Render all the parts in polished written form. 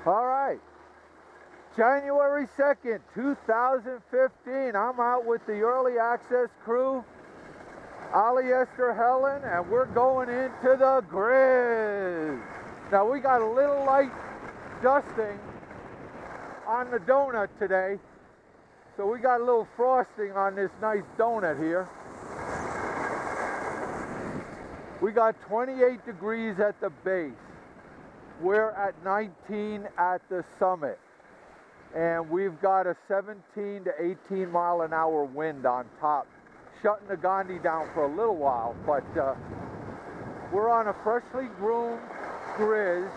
All right. January 2nd, 2015. I'm out with the early access crew, Ollie, Esther, Helen, and we're going into the Grizz. Now we got a little light dusting on the donut today, so we got a little frosting on this nice donut here. We got 28 degrees at the base. We're at 19 at the summit. And we've got a 17 to 18 mile an hour wind on top, shutting the Gandhi down for a little while, but we're on a freshly groomed Grizz.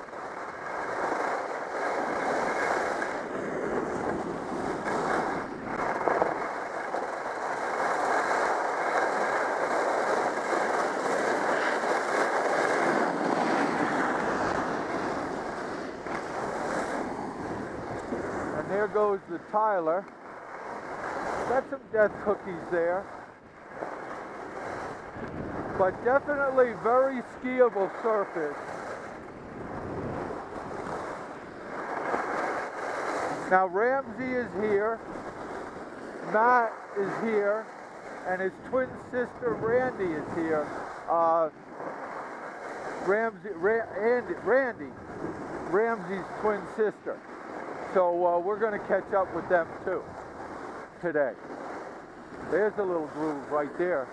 There goes the Tyler. Got some death cookies there. But definitely very skiable surface. Now Ramsey is here. Matt is here. And his twin sister Randy is here. Randy, Ramsey's twin sister. So we're going to catch up with them too today. There's a little groove right there.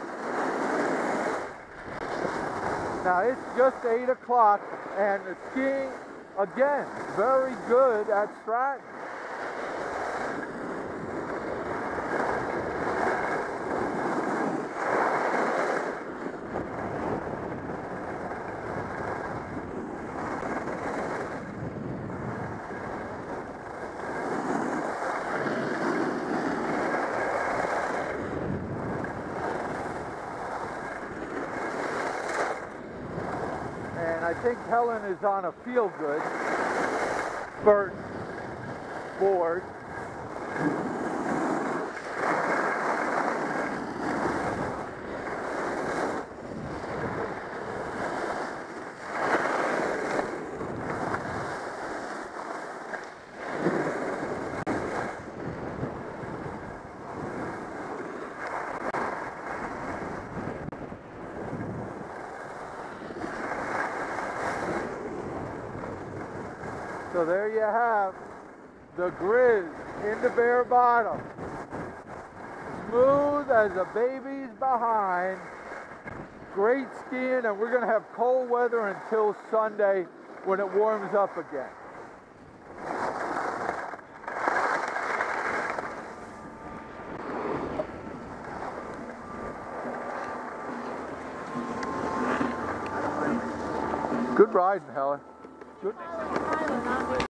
Now it's just 8 o'clock and the skiing, again, very good at Stratton. I think Helen is on a feel-good Burt board. So there you have the Grizz in the bare bottom. Smooth as a baby's behind. Great skiing, and we're going to have cold weather until Sunday when it warms up again. Good riding, Helen. Good.